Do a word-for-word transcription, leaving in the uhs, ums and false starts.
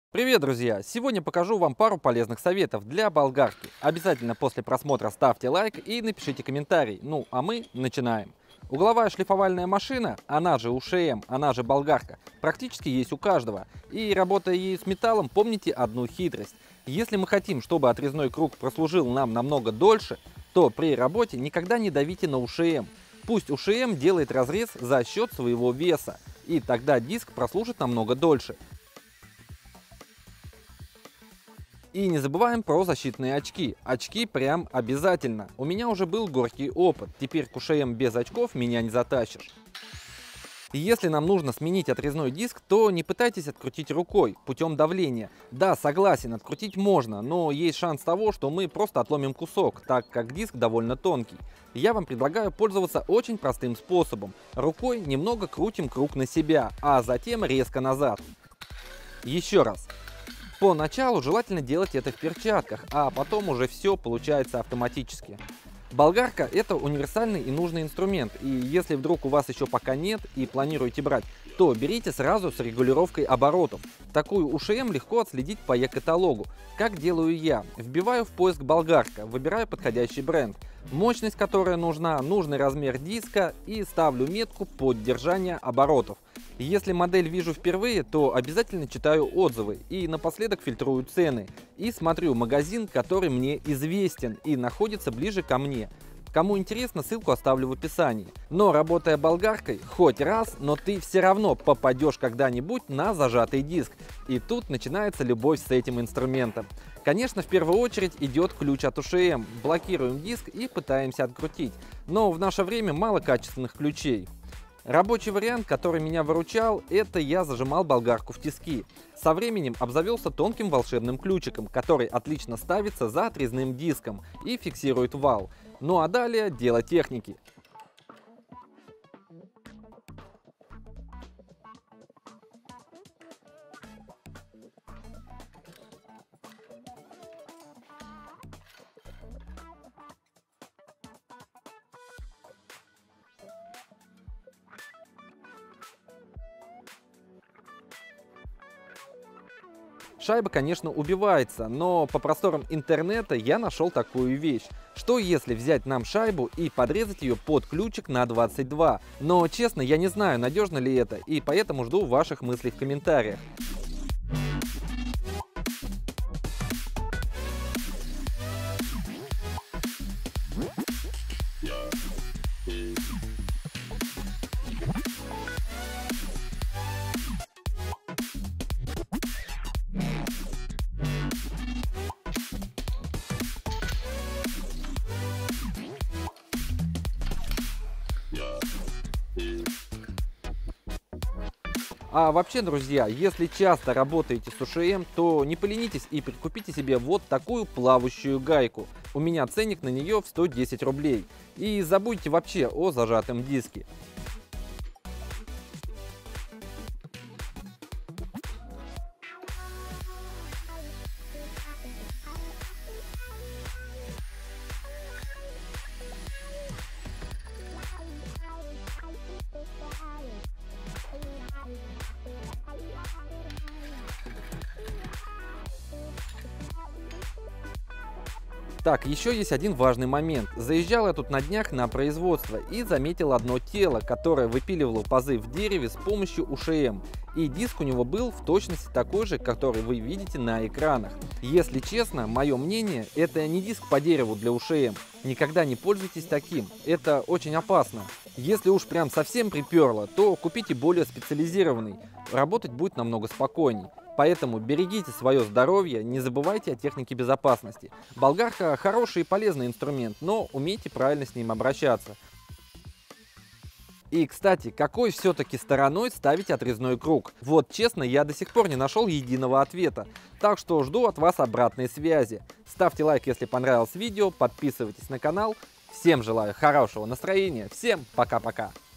Привет, друзья! Сегодня покажу вам пару полезных советов для болгарки. Обязательно после просмотра ставьте лайк и напишите комментарий. Ну, а мы начинаем. Угловая шлифовальная машина, она же У Ш М, она же болгарка, практически есть у каждого. И работая ею с металлом, помните одну хитрость. Если мы хотим, чтобы отрезной круг прослужил нам намного дольше, то при работе никогда не давите на У Ш М. Пусть У Ш М делает разрез за счет своего веса, и тогда диск прослужит намного дольше. И не забываем про защитные очки. Очки прям обязательно. У меня уже был горький опыт. Теперь к У Ш М без очков меня не затащишь. И если нам нужно сменить отрезной диск, то не пытайтесь открутить рукой путем давления. Да, согласен, открутить можно, но есть шанс того, что мы просто отломим кусок, так как диск довольно тонкий. Я вам предлагаю пользоваться очень простым способом. Рукой немного крутим круг на себя, а затем резко назад. Еще раз. Поначалу желательно делать это в перчатках, а потом уже все получается автоматически. Болгарка – это универсальный и нужный инструмент, и если вдруг у вас еще пока нет и планируете брать, то берите сразу с регулировкой оборотов. Такую У Ш М легко отследить по Е-каталогу. Как делаю я? Вбиваю в поиск болгарка, выбираю подходящий бренд, мощность, которая нужна, нужный размер диска и ставлю метку поддержания оборотов. Если модель вижу впервые, то обязательно читаю отзывы и напоследок фильтрую цены. И смотрю магазин, который мне известен и находится ближе ко мне. Кому интересно, ссылку оставлю в описании. Но работая болгаркой, хоть раз, но ты все равно попадешь когда-нибудь на зажатый диск. И тут начинается любовь с этим инструментом. Конечно, в первую очередь идет ключ от У Ш М. Блокируем диск и пытаемся открутить. Но в наше время мало качественных ключей. Рабочий вариант, который меня выручал, это я зажимал болгарку в тиски. Со временем обзавелся тонким волшебным ключиком, который отлично ставится за отрезным диском и фиксирует вал. Ну а далее дело техники. Шайба, конечно, убивается, но по просторам интернета я нашел такую вещь. Что если взять нам шайбу и подрезать ее под ключик на двадцать два? Но честно, я не знаю, надежно ли это, и поэтому жду ваших мыслей в комментариях. А вообще, друзья, если часто работаете с У Ш М, то не поленитесь и прикупите себе вот такую плавающую гайку. У меня ценник на нее в сто десять рублей. И забудьте вообще о зажатом диске. Так, еще есть один важный момент. Заезжал я тут на днях на производство и заметил одно тело, которое выпиливало пазы в дереве с помощью У Ш М. И диск у него был в точности такой же, который вы видите на экранах. Если честно, мое мнение, это не диск по дереву для У Ш М. Никогда не пользуйтесь таким, это очень опасно. Если уж прям совсем приперло, то купите более специализированный, работать будет намного спокойней. Поэтому берегите свое здоровье, не забывайте о технике безопасности. Болгарка хороший и полезный инструмент, но умейте правильно с ним обращаться. И, кстати, какой все-таки стороной ставить отрезной круг? Вот честно, я до сих пор не нашел единого ответа. Так что жду от вас обратной связи. Ставьте лайк, если понравилось видео, подписывайтесь на канал. Всем желаю хорошего настроения, всем пока-пока.